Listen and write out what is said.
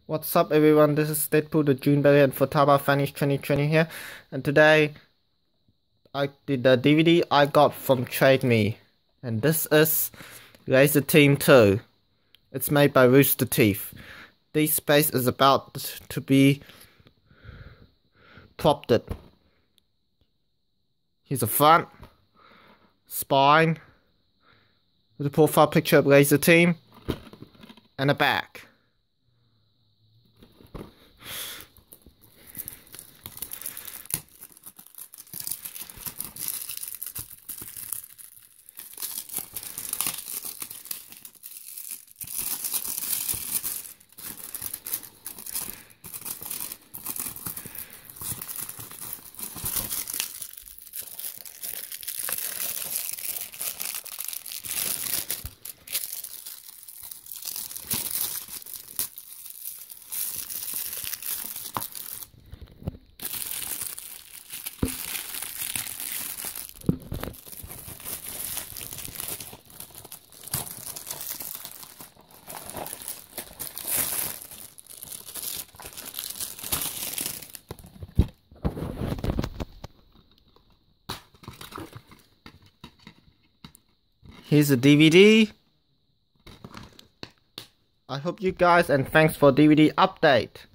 What's up everyone, this is Deadpool the Juneberry and Futaba Finish 2020 here, and today I did the DVD I got from TradeMe, and this is Laser Team 2. It's made by Rooster Teeth. This space is about to be propped. Here's a front, spine, with a profile picture of Laser Team, and a back. Here's a DVD. I hope you guys, and thanks for DVD update.